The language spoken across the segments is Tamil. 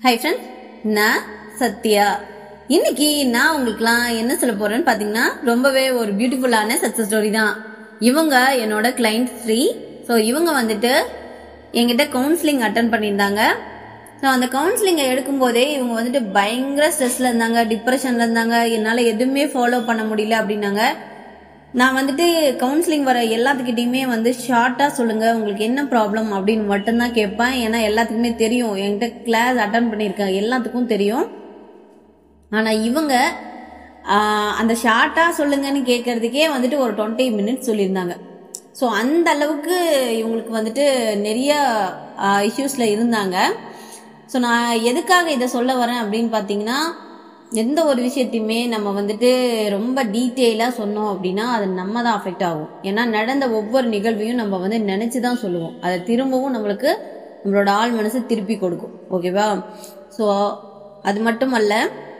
ஹை ஃப்ரெண்ட்ஸ், நான் சத்யா. இன்னைக்கு நான் உங்களுக்குலாம் என்ன சொல்ல போறேன்னு பார்த்தீங்கன்னா ரொம்பவே ஒரு பியூட்டிஃபுல்லான சக்ஸஸ் ஸ்டோரி தான். இவங்க என்னோட கிளைண்ட் ஸ்ரீ. ஸோ இவங்க வந்துட்டு என்கிட்ட கவுன்சிலிங் அட்டன் பண்ணியிருந்தாங்க. ஸோ அந்த கவுன்சிலிங்கை எடுக்கும்போதே இவங்க வந்துட்டு பயங்கர ஸ்ட்ரெஸ்ல இருந்தாங்க, டிப்ரெஷன்ல இருந்தாங்க. என்னால் எதுவுமே ஃபாலோ பண்ண முடியல அப்படின்னாங்க. நான் வந்துட்டு கவுன்சிலிங் வர எல்லாத்துக்கிட்டையுமே வந்து ஷார்ட்டாக சொல்லுங்கள், உங்களுக்கு என்ன ப்ராப்ளம் அப்படின்னு மட்டும்தான் கேட்பேன். ஏன்னா எல்லாத்துக்குமே தெரியும், என்கிட்ட கிளாஸ் அட்டன் பண்ணியிருக்கேன், எல்லாத்துக்கும் தெரியும். ஆனால் இவங்க அந்த ஷார்ட்டாக சொல்லுங்கன்னு கேட்கறதுக்கே வந்துட்டு ஒரு 20 minutes சொல்லியிருந்தாங்க. ஸோ அந்த அளவுக்கு இவங்களுக்கு வந்துட்டு நிறைய இஷ்யூஸில் இருந்தாங்க. ஸோ நான் எதுக்காக இதை சொல்ல வரேன் அப்படின்னு பார்த்தீங்கன்னா, எந்த ஒரு விஷயத்தையுமே நம்ம வந்துட்டு ரொம்ப டீட்டெயிலாக சொன்னோம் அப்படின்னா அது நம்ம தான் அஃபெக்ட் ஆகும். ஏன்னா நடந்த ஒவ்வொரு நிகழ்வையும் நம்ம வந்து நினச்சி தான் சொல்லுவோம். அதை திரும்பவும் நம்மளுக்கு நம்மளோட ஆள் மனசு திருப்பி கொடுக்கும். ஓகேவா? ஸோ அது மட்டும் அல்ல,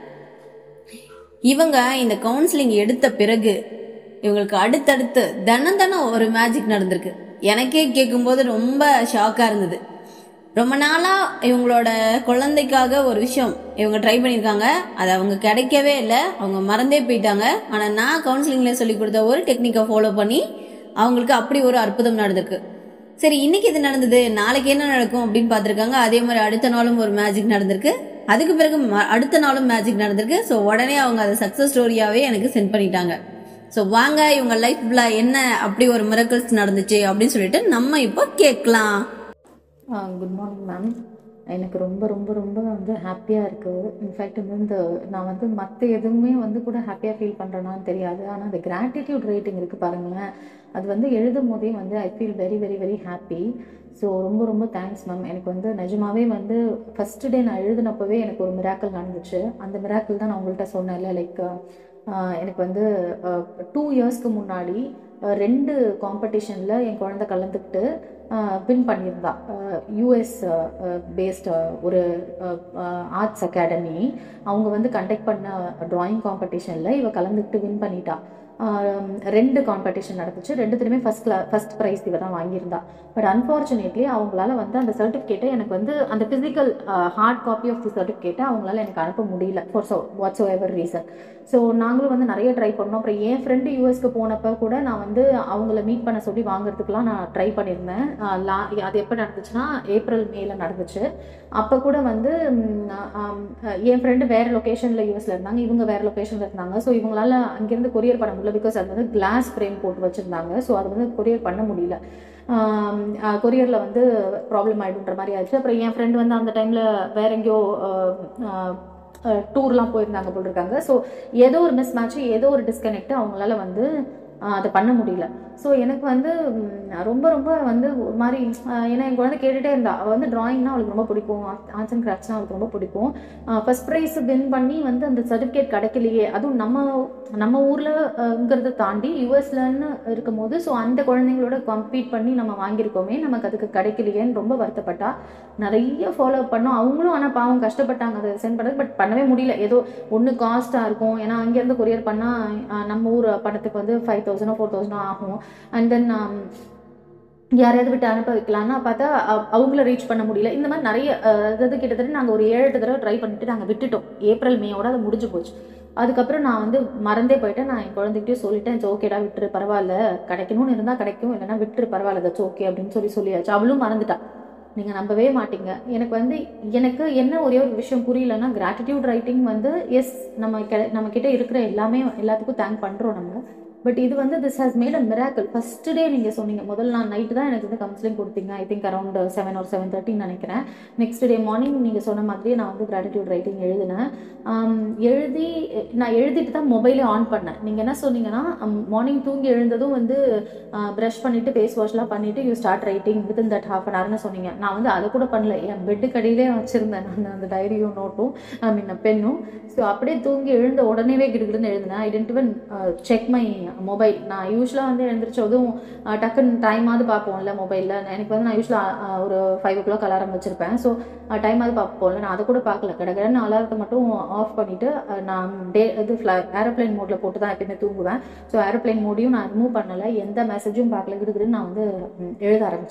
இவங்க இந்த கவுன்சிலிங் எடுத்த பிறகு இவங்களுக்கு அடுத்தடுத்து தினம் ஒரு மேஜிக் நடந்திருக்கு. எனக்கே கேட்கும்போது ரொம்ப ஷாக்காக இருந்தது. ரொம்ப நாளாக இவங்களோட குழந்தைக்காக ஒரு விஷயம் இவங்க ட்ரை பண்ணியிருக்காங்க. அது அவங்க கிடைக்கவே இல்லை, அவங்க மறந்தே போயிட்டாங்க. ஆனால் நான் கவுன்சிலிங்கில் சொல்லி கொடுத்த ஒரு டெக்னிக்கை ஃபாலோ பண்ணி அவங்களுக்கு அப்படி ஒரு அற்புதம் நடந்திருக்கு. சரி, இன்னைக்கு இது நடந்தது, நாளைக்கு என்ன நடக்கும் அப்படின்னு பார்த்துருக்காங்க. அதே மாதிரி அடுத்த நாளும் ஒரு மேஜிக் நடந்திருக்கு. அதுக்கு பிறகு அடுத்த நாளும் மேஜிக் நடந்திருக்கு. ஸோ உடனே அவங்க அதை சக்ஸஸ் ஸ்டோரியாகவே எனக்கு சென்ட் பண்ணிட்டாங்க. ஸோ வாங்க, இவங்க லைஃப்ல என்ன அப்படி ஒரு மிரக்கிள்ஸ் நடந்துச்சு அப்படின்னு சொல்லிட்டு நம்ம இப்போ கேட்கலாம். Good morning ma'am. எனக்கு ரொம்ப ரொம்ப ரொம்ப வந்து ஹாப்பியாக இருக்குது. இன்ஃபேக்ட் வந்து நான் வந்து மற்ற எதுவுமே வந்து கூட ஹாப்பியாக ஃபீல் பண்ணுறேன்னான்னு தெரியாது. ஆனால் அந்த கிராட்டிடியூட் ரேட்டிங் இருக்குது பாருங்களேன், அது வந்து எழுதும் போதே வந்து I feel very very very happy. So ரொம்ப ரொம்ப தேங்க்ஸ் மேம். எனக்கு வந்து நிஜமாவே வந்து ஃபஸ்ட்டு டே நான் எழுதினப்பவே எனக்கு ஒரு மிராக்கிள் நடந்துச்சு. அந்த மிராக்கிள் தான் நான் உங்கள்கிட்ட சொன்னேன்ல. லைக் எனக்கு வந்து 2 yearsக்கு முன்னாடி 2 காம்படிஷனில் என் குழந்தை கலந்துக்கிட்டு வின் பண்ணியிருந்தா. யூஎஸ் பேஸ்ட் ஒரு ஆர்ட்ஸ் அகாடமி அவங்க வந்து கண்டக்ட் பண்ண ட்ராயிங் காம்படிஷனில் இவ கலந்துக்கிட்டு வின் பண்ணிட்டா. 2 காம்படிஷன் நடந்துச்சு. 2த்துலையுமே ஃபர்ஸ்ட் ப்ரைஸ் இவ தான் வாங்கியிருந்தா. பட் அன்ஃபார்ச்சுனேட்லி அவங்களால வந்து அந்த சர்டிஃபிகேட்டை எனக்கு வந்து அந்த physical hard copy of the சர்டிஃபிகேட்டை அவங்களால எனக்கு அனுப்ப முடியல for whatsoever reason. So நாங்களும் வந்து நிறைய ட்ரை பண்ணோம். அப்புறம் என் ஃப்ரெண்டு யூஎஸ்க்கு போனப்போ கூட நான் வந்து அவங்கள மீட் பண்ண சொல்லி வாங்குறதுக்குலாம் நான் ட்ரை பண்ணியிருந்தேன். அது எப்போ நடந்துச்சுன்னா ஏப்ரல் மேல நடந்துச்சு. அப்போ கூட வந்து என் ஃப்ரெண்டு வேறு லொக்கேஷனில் யூஎஸில் இருந்தாங்க, இவங்க வேறு லொக்கேஷனில் இருந்தாங்க. ஸோ இவங்களால அங்கேருந்து கொரியர் பண்ண முடியல, பிகாஸ் அது வந்து கிளாஸ் ஃப்ரேம் போட்டு வச்சுருந்தாங்க. ஸோ அது வந்து கொரியர் பண்ண முடியல. கொரியரில் வந்து ப்ராப்ளம் ஆகிடுன்ற மாதிரி ஆயிடுச்சு. அப்புறம் என் ஃப்ரெண்டு வந்து அந்த டைமில் வேற எங்கேயோ டூர்லாம் போயிருந்தாங்க போட்டிருக்காங்க. ஸோ ஏதோ ஒரு மிஸ் மேட்ச்சு, ஏதோ ஒரு டிஸ்கனெக்ட், அவங்களால வந்து அதை பண்ண முடியல. ஸோ எனக்கு வந்து ரொம்ப ரொம்ப வந்து ஒரு மாதிரி, ஏன்னா என் குழந்தை கேட்டுகிட்டே இருந்தா. அவள் வந்து ட்ராயிங்னா அவளுக்கு ரொம்ப பிடிக்கும், ஆர்ட்ஸ் அண்ட் கிராஃப்ட்ஸ்னால் அவளுக்கு ரொம்ப பிடிக்கும். ஃபர்ஸ்ட் ப்ரைஸ் வின் பண்ணி வந்து அந்த சர்டிஃபிகேட் கிடைக்கலையே, அதுவும் நம்ம ஊரில்ங்கிறத தாண்டி யூஎஸ்லன்னு இருக்கும் போது, ஸோ அந்த குழந்தைங்களோட கம்பீட் பண்ணி நம்ம வாங்கியிருக்கோமே, நமக்கு அதுக்கு கிடைக்கலையேன்னு ரொம்ப வருத்தப்பட்டா. நிறைய ஃபாலோ பண்ணோம் அவங்களும். ஆனால் பாவம் கஷ்டப்பட்டாங்க அதை சென்ட் பண்ணுறது. பட் பண்ணவே முடியல. ஏதோ ஒன்று காஸ்ட்டாக இருக்கும், ஏன்னா அங்கேருந்து கொரியர் பண்ணால் நம்ம ஊர் பணத்துக்கு வந்து 5,000 4,000 ஆகும். அண்ட் தென் யாரையாவது விட்டு அனுப்ப வைக்கலான்னா பார்த்தா அவங்கள ரீச் பண்ண முடியல. இந்த மாதிரி நிறைய அதாவது கிட்டத்தட்ட நாங்கள் ஒரு 7-8 தடவை ட்ரை பண்ணிட்டு நாங்கள் விட்டுட்டோம். ஏப்ரல் மேயோட அது முடிஞ்சு போச்சு. அதுக்கப்புறம் நான் வந்து மறந்தே போயிட்டேன். நான் என் குழந்தைகிட்டே சொல்லிட்டேன், இட்ஸ் ஓகேடா, விட்டுரு, பரவாயில்ல, கிடைக்கணும்னு இருந்தால் கிடைக்கும், இல்லைன்னா விட்டுரு, பரவாயில்ல, தட்ஸ் ஓகே அப்படின்னு சொல்லியாச்சு. அவளும் மறந்துட்டா. நீங்கள் நம்பவே மாட்டீங்க. எனக்கு வந்து எனக்கு என்ன ஒரே ஒரு விஷயம் புரியலன்னா, கிராட்டிடியூட் ரைட்டிங் வந்து எஸ் நம்ம கிட்ட இருக்கிற எல்லாத்துக்கும் தேங்க் பண்ணுறோம் நம்ம. பட் இது வந்து this has made a miracle. First day நீங்கள் சொன்னீங்க, முதல் நாள் நைட்டு தான் எனக்கு வந்து கவுன்சிலிங் கொடுத்தீங்க. ஐ திங்க் அரௌண்ட் 7 or 7:30 நினைக்கிறேன். நெக்ஸ்ட் டே மார்னிங் நீங்கள் சொன்ன மாதிரியே நான் வந்து கிராட்டிடியூட் ரைட்டிங் எழுதினேன். நான் எழுதிட்டு தான் மொபைலே ஆன் பண்ணேன். நீங்கள் என்ன சொன்னீங்கன்னா, மார்னிங் தூங்கி எழுந்ததும் வந்து ப்ரஷ் பண்ணிவிட்டு ஃபேஸ் வாஷ்லாம் பண்ணிவிட்டு you start writing within that ½ an hourன்னு சொன்னீங்க. நான் வந்து அதை கூட பண்ணல, என் பெட்டுக்கு அடியிலே வச்சுருந்தேன் நான் அந்த டைரியும் நோட்டும் பென்னும். ஸோ அப்படியே தூங்கி எழுந்த உடனேவே கிடுகிடுன்னு எழுதினேன். I didn't even check my mobile. நான் யூஸ்வலாக வந்து எழுந்திரிச்சதும் டக்குன்னு டைமாவது பார்ப்போம்ல மொபைலில். எனக்கு வந்து நான் யூஸ்வலாக ஒரு 5 o'clock அலாரம் வச்சுருப்பேன். ஸோ டைமாவது பார்ப்போம்ல, நான் அதை கூட பார்க்கல. கடகடன்னு அலாரத்தை மட்டும் ஆஃப் பண்ணிவிட்டு நான் ஏரோப்ளைன் மோடில் போட்டு தான் எப்பயுமே தூங்குவேன். ஸோ ஏரோப்ளைன் மோடையும் நான் ரிமூவ் பண்ணலை, எந்த மெசேஜும் பார்க்கல, கிடுகிடுன்னு நான் வந்து எழுத ஆரம்பித்தேன்.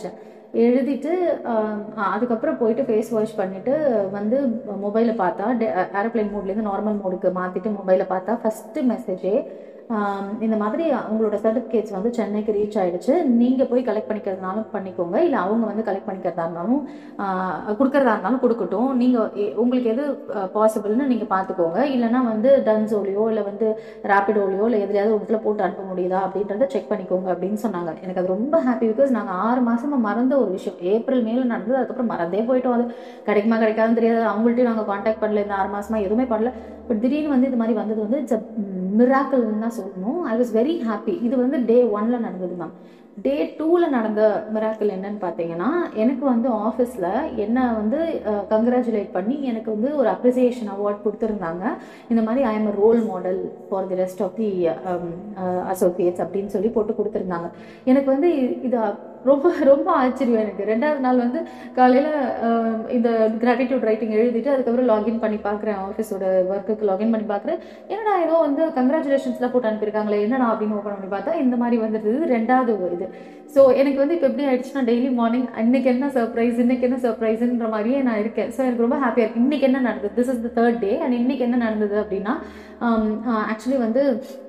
எழுதிட்டு அதுக்கப்புறம் போயிட்டு ஃபேஸ் வாஷ் பண்ணிவிட்டு வந்து மொபைலை பார்த்தா ஏரோப்ளைன் மோட்லேருந்து நார்மல் மோடுக்கு மாற்றிட்டு மொபைலை பார்த்தா ஃபஸ்ட்டு மெசேஜே இந்த மாதிரி உங்களோட சர்டிஃபிகேட்ஸ் வந்து சென்னைக்கு ரீச் ஆகிடுச்சு, நீங்கள் போய் கலெக்ட் பண்ணிக்கிறதுனாலும் பண்ணிக்கோங்க, இல்லை அவங்க வந்து கலெக்ட் பண்ணிக்கிறதா இருந்தாலும் கொடுக்குறதா இருந்தாலும் கொடுக்கட்டும், நீங்கள் உங்களுக்கு எது பாசிபிள்னு நீங்கள் பார்த்துக்கோங்க, இல்லைனா வந்து டன்ஸோலையோ இல்லை வந்து ரேப்பிடோலையோ இல்லை எதுலையாவது ஒரு இடத்துல போட்டு அனுப்ப முடியுதா அப்படின்றத செக் பண்ணிக்கோங்க அப்படின்னு சொன்னாங்க. எனக்கு அது ரொம்ப ஹாப்பி. பிகாஸ் நாங்கள் 6 மாதமாக மறந்த ஒரு விஷயம், ஏப்ரல் மேல நடந்தது, அதுக்கப்புறம் மறந்தே போயிட்டோம். அது கிடைக்குமா கிடைக்காதுன்னு தெரியாது, அவங்கள்ட்டையும் நாங்கள் காண்டாக்ட் பண்ணல, இந்த 6 மாதமாக எதுவுமே பண்ணல. பட் திடீர்னு வந்து இது மாதிரி வந்தது வந்து இட்ஸ் அ மிராக்கிள்னு தான் சொல்லணும். I was very happy. இது வந்து டே 1ல் நடந்தது மேம். டே 2ல் நடந்த மிராக்கிள் என்னன்னு பார்த்தீங்கன்னா, எனக்கு வந்து ஆஃபீஸில் என்ன வந்து கங்க்ராச்சுலேட் பண்ணி எனக்கு வந்து ஒரு அப்ரிசியேஷன் அவார்ட் கொடுத்துருந்தாங்க. இந்த மாதிரி I am a role model for the rest of the associates அப்படின்னு சொல்லி போட்டு கொடுத்துருந்தாங்க. எனக்கு வந்து இது ரொம்ப ரொம்ப ஆச்சரியம். எனக்கு 2வது நாள் வந்து காலையில் இந்த கிராட்டிடியூட் ரைட்டிங் எழுதிட்டு அதுக்கப்புறம் லாகின் பண்ணி பார்க்குறேன், ஆஃபீஸோட ஒர்க்குக்கு லாகின் பண்ணி பார்க்குறேன். என்னடா ஏதோ வந்து கங்க்ராச்சுலேஷன்ஸ்லாம் போட்டு அனுப்பியிருக்காங்களே, என்னடா அப்படின்னு ஓப்பன் பண்ணி பார்த்தா இந்த மாதிரி வந்துருது 2வது இது. ஸோ எனக்கு வந்து இப்போ எப்படி ஆயிடுச்சுன்னா, டெய்லி மார்னிங் இன்னைக்கு என்ன சர்ப்ரைஸ்ன்ற மாதிரியே நான் இருக்கேன். ஸோ எனக்கு ரொம்ப ஹாப்பியாக இருக்குது. இன்றைக்கி என்ன நடந்தது, this is the 3rd day and இன்றைக்கி என்ன நடந்தது அப்படின்னா, ஆக்சுவலி வந்து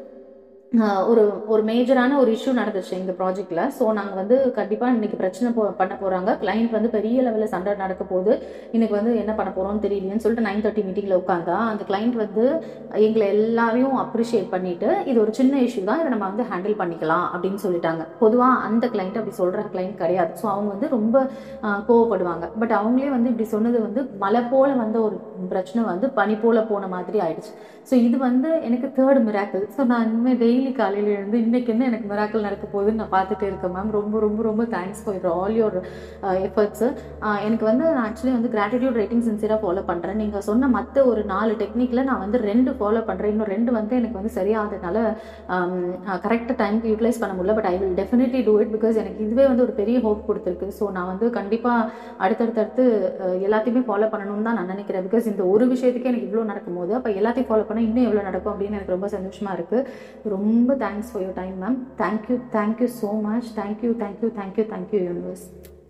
ஒரு மேஜரான ஒரு இஷ்யூ நடந்துச்சு எங்கள் ப்ராஜெக்டில். ஸோ நாங்கள் வந்து கண்டிப்பாக இன்றைக்கி பிரச்சனை பண்ண போகிறாங்க, கிளைண்ட் வந்து பெரிய லெவலில் சண்டை நடக்க போகுது, இன்றைக்கி வந்து என்ன பண்ண போகிறோம்னு தெரியலையேன்னு சொல்லிட்டு 9:30 மீட்டிங்கில் உட்காந்தா அந்த கிளைண்ட் வந்து எங்களை எல்லாரையும் அப்ரிஷியேட் பண்ணிவிட்டு, இது ஒரு சின்ன இஷ்யூ தான், இதை நம்ம வந்து ஹேண்டில் பண்ணிக்கலாம் அப்படின்னு சொல்லிட்டாங்க. பொதுவாக அந்த கிளைண்ட் அப்படி சொல்கிற கிளைண்ட் கிடையாது. ஸோ அவங்க வந்து ரொம்ப கோவப்படுவாங்க. பட் அவங்களே வந்து இப்படி சொன்னது வந்து மழை போல் வந்த ஒரு பிரச்சனை வந்து பனி போல் போன மாதிரி ஆயிடுச்சு. ஸோ இது வந்து எனக்கு 3rd மிராக்கிள். ஸோ நான் இனிமேல் டெய்லி காலையில் எழுந்து இன்றைக்கி என்ன எனக்கு மிராக்கிள் நடக்க போகுதுன்னு நான் பார்த்துட்டே இருக்கேன் மேம். ரொம்ப ரொம்ப ரொம்ப thanks for all your efforts. எனக்கு வந்து நான் ஆக்சுவலி வந்து கிராட்டிடியூட் ரைட்டிங் சின்சியராக ஃபாலோ பண்ணுறேன். நீங்கள் சொன்ன மற்ற ஒரு 4 டெக்னிக்கில் நான் வந்து 2 ஃபாலோ பண்ணுறேன். இன்னும் 2 வந்து எனக்கு வந்து சரியாகிறதுனால கரெக்டாக டைமுக்கு யூட்டிலைஸ் பண்ண முடியல. But I will definitely do it. Because எனக்கு இதுவே வந்து ஒரு பெரிய ஹோப் கொடுத்துருக்கு. ஸோ நான் வந்து கண்டிப்பாக அடுத்தடுத்து எல்லாத்தையுமே ஃபாலோ பண்ணணும்னு தான் நான் நினைக்கிறேன். பிகாஸ் இந்த ஒரு விஷயத்துக்கே எனக்கு இவ்வளோ நடக்கும் போது அப்போ எல்லாத்தையும் ஃபாலோ பண்ண இன்னும் எவ்வளோ நடக்கும் அப்படின்னு எனக்கு ரொம்ப சந்தோஷமாக இருக்குது. ரொம்ப thanks for your time ma'am. Thank you so much. Thank you universe.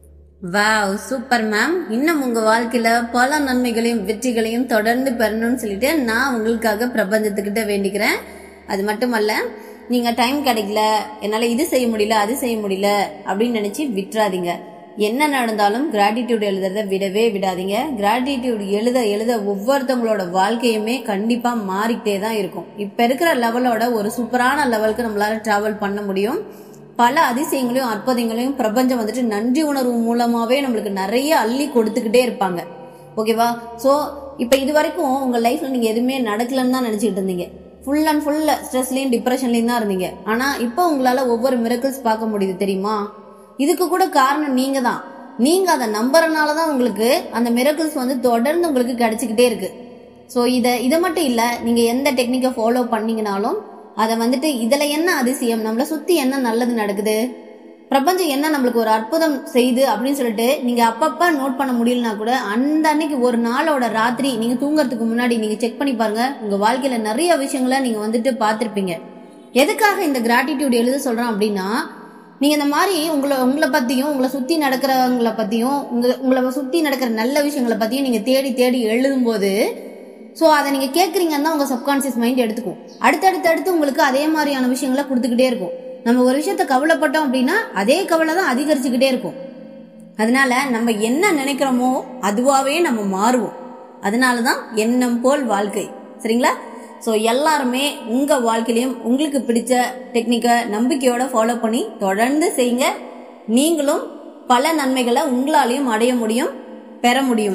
Wow, super ma'am. இன்னும் உங்க வாழ்க்கையில பல நன்மைகளையும் வெற்றிகளையும் தொடர்ந்து பெறணும்னு சொல்லிட்டு நான் உங்களுக்காக பிரபஞ்சத்துக்கிட்ட வேண்டிக்கிறேன். அது மட்டுமல்ல, நீங்க டைம் கிடைக்கல, என்னால இது செய்ய முடியல அது செய்ய முடியல அப்படின்னு நினைச்சு விட்டுறாதீங்க. என்ன நடந்தாலும் கிராட்டிடியூட் எழுதுறத விடவே விடாதீங்க. கிராட்டிடியூட் எழுத ஒவ்வொருத்தவங்களோட வாழ்க்கையுமே கண்டிப்பா மாறிக்கிட்டே தான் இருக்கும். இப்ப இருக்கிற லெவலோட ஒரு சூப்பரான லெவலுக்கு நம்மளால டிராவல் பண்ண முடியும். பல அதிசயங்களையும் அற்புதங்களையும் பிரபஞ்சம் வந்துட்டு நன்றி உணர்வு மூலமாவே நம்மளுக்கு நிறைய அள்ளி கொடுத்துக்கிட்டே இருப்பாங்க. ஓகேவா? ஸோ இப்போ இது வரைக்கும் உங்க லைஃப்ல நீங்க எதுவுமே நடக்கலன்னு தான் நினைச்சிட்டு இருந்தீங்க. ஃபுல் அண்ட் ஃபுல் ஸ்ட்ரெஸ்லயும் டிப்ரெஷன்லயும் தான் இருந்தீங்க. ஆனா இப்போ உங்களால ஒவ்வொரு மிரக்கிள்ஸ் பார்க்க முடியுது தெரியுமா? இதுக்கு கூட காரணம் நீங்க தான். நீங்க அதை நம்புறதுனாலதான் உங்களுக்கு அந்த மிரக்கிள்ஸ் வந்து தொடர்ந்து உங்களுக்கு கிடைச்சிக்கிட்டே இருக்கு. ஸோ இதை மட்டும் இல்ல, நீங்க எந்த டெக்னிக்கை ஃபாலோ பண்ணீங்கனாலும் அதை வந்துட்டு இதுல என்ன அதிசயம், நம்மளை சுத்தி என்ன நல்லது நடக்குது, பிரபஞ்சம் என்ன நம்மளுக்கு ஒரு அற்புதம் செய்து அப்படின்னு சொல்லிட்டு நீங்க அப்பப்ப நோட் பண்ண முடியலனா கூட அந்த அன்னைக்கு ஒரு நாளோட ராத்திரி நீங்க தூங்குறதுக்கு முன்னாடி நீங்க செக் பண்ணி பாருங்க. உங்க வாழ்க்கையில நிறைய விஷயங்களை நீங்க வந்துட்டு பார்த்திருப்பீங்க. எதுக்காக இந்த கிராட்டிடியூட் எழுத சொல்றோம் அப்படின்னா, நீங்க இந்த மாதிரி உங்களை பத்தியும் உங்களை சுத்தி நடக்கிறவங்களை பத்தியும் உங்களை சுத்தி நடக்கிற நல்ல விஷயங்களை பத்தியும் நீங்க தேடி தேடி எழுதும் போது, ஸோ அதை நீங்க கேட்குறீங்கன்னு தான் உங்க சப்கான்சியஸ் மைண்ட் எடுத்துக்கும். அடுத்தடுத்து உங்களுக்கு அதே மாதிரியான விஷயங்களை கொடுத்துக்கிட்டே இருக்கும். நம்ம ஒரு விஷயத்த கவலைப்பட்டோம் அப்படின்னா அதே கவலை தான் அதிகரிச்சுக்கிட்டே இருக்கும். அதனால நம்ம என்ன நினைக்கிறோமோ அதுவாவே நம்ம மாறுவோம். அதனாலதான் எண்ணம் போல் வாழ்க்கை. சரிங்களா? ஸோ எல்லாருமே உங்க வாழ்க்கையிலையும் உங்களுக்கு பிடிச்ச டெக்னிக்கை நம்பிக்கையோட ஃபாலோ பண்ணி தொடர்ந்து செய்யுங்க. நீங்களும் பல நன்மைகளை உங்களாலையும் அடைய முடியும், பெற முடியும்.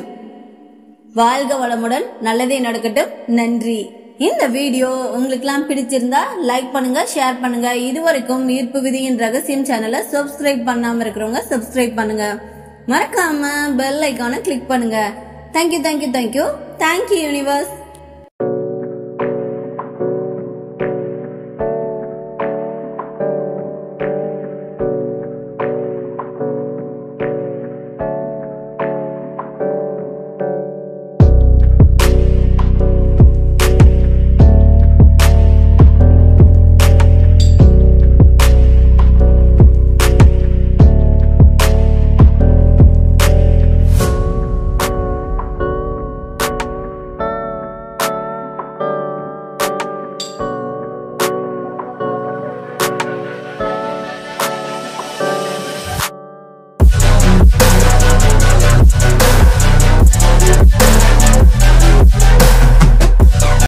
வாழ்க வளமுடன், நல்லதே நடக்கட்டும். நன்றி. இந்த வீடியோ உங்களுக்குலாம் பிடிச்சிருந்தா லைக் பண்ணுங்க, ஷேர் பண்ணுங்க. இதுவரைக்கும் ஈர்ப்பு விதியின் ரகசியம் சேனலை சப்ஸ்கிரைப் பண்ணாம இருக்கிறவங்க சப்ஸ்கிரைப் பண்ணுங்க. மறக்காம பெல் ஐக்கானை கிளிக் பண்ணுங்க. Thank you universe.